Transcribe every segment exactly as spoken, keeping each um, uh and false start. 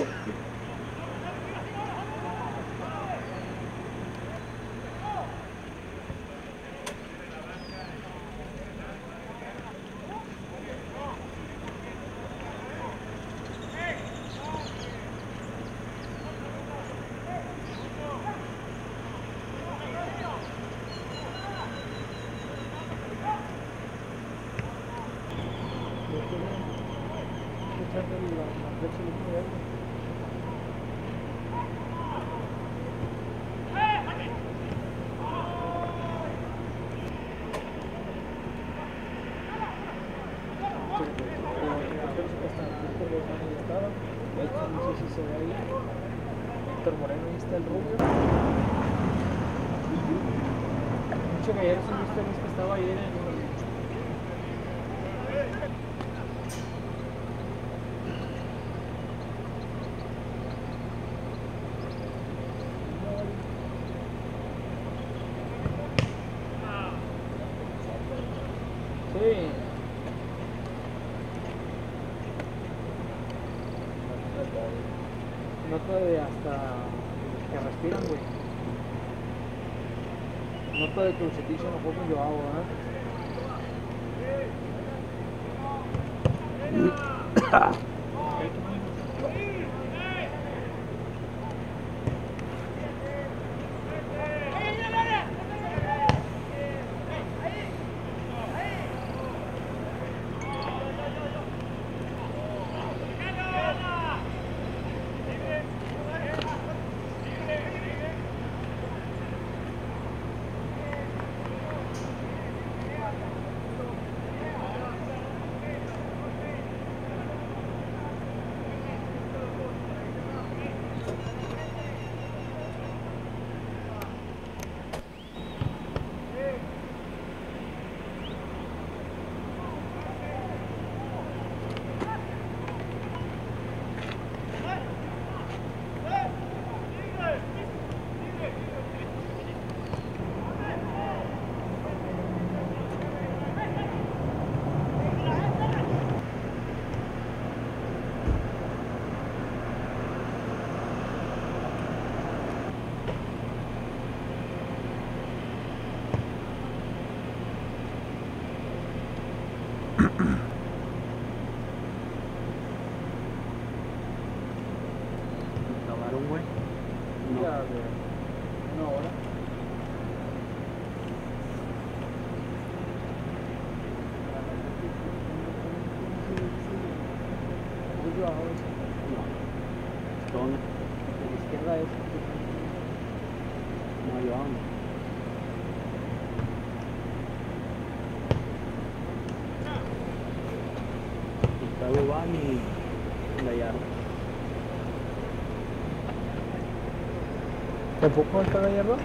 Héctor Moreno, ahí está el rubio. Mucho que ayer sí viste a mí que estaba ayer en el... Sí. Nota de hasta que respiran, güey. Nota de que el cetillo no fue con yo hago, ¿eh? ¿Acabaron, güey? No. Ya de una hora. Yo hago eso. No. ¿Dónde? De la izquierda es. No, yo amo. Está Dubán y Gallardo. ¿Tampoco está Gallardo?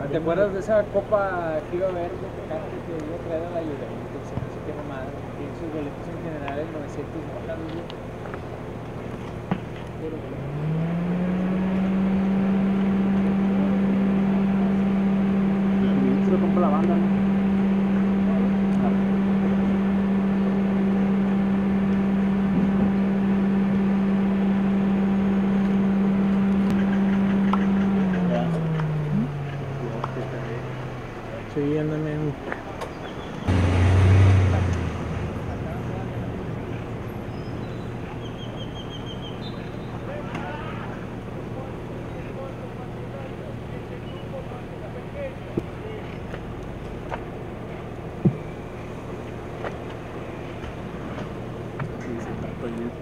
¿Te acuerdas de esa copa que iba a haber de Tecate que iba a traer a la Juventus? No sé qué mamada. Que sus boletos en general en novecientos dólares, güey. Se lo compra la banda, ¿no? Sí, ándame. Sí, se está prohibido.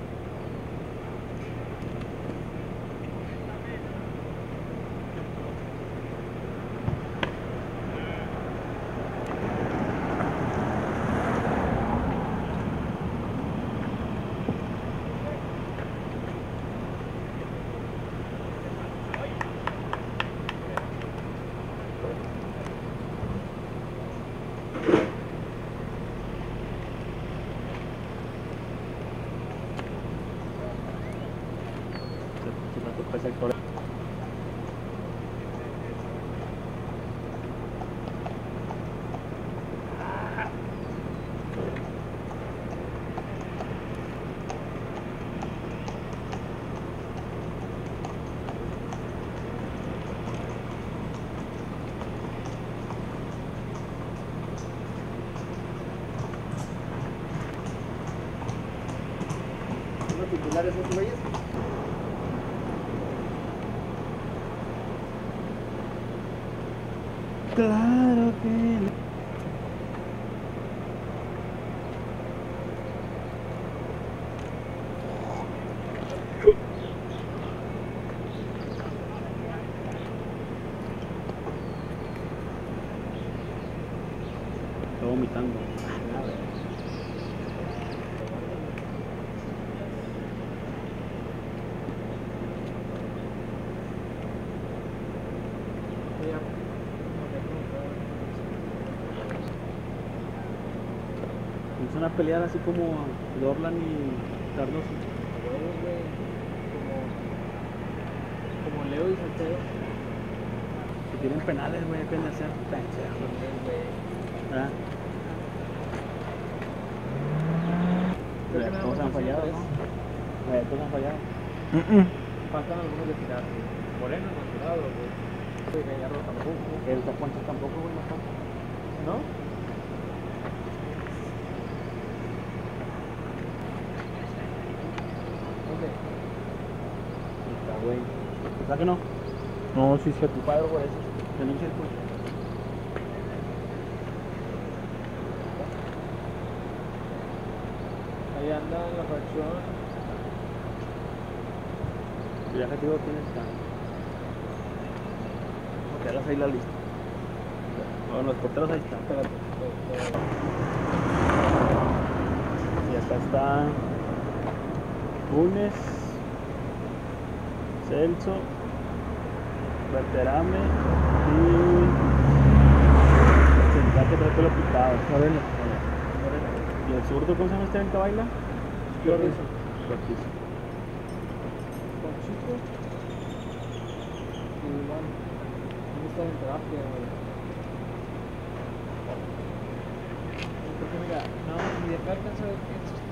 Se la toca ese color. ¿Los titulares esos güeyes? Claro que estoy vomitando. Empiezan a pelear así como Dorlan y Carlos. Huevos, güey. Como, como Leo y Salcedo. Si tienen penales, güey, deben de ser pendejos. ¿Verdad? Creo que Ya, nada todos más han fallado, tres. ¿no? Ya, todos han fallado. Faltan algunos de tirar. Moreno no ha tirado, güey. Sí, Gallardo tampoco. El Taponcho tampoco, güey, no falta. ¿No? ¿Dónde? Está, güey. ¿Verdad que no? No, sí se ocupa. Cuadro por eso. En un círculo. Ahí anda en la fracción. Ya que digo, tienes acá. Porque ya ahí la lista. Bueno, los porteros ahí están. Espérate. espérate. Y acá está Funes, Celso, Berterame y el central que trae pelo pintado. Moreno. ¿Y el zurdo cómo se llama este el que baila? Cortizo. Cortizo. Conchito. Y Iván. ¿Dónde está en terapia, güey? Porque mira, no, ni de acá alcanza a ver quién se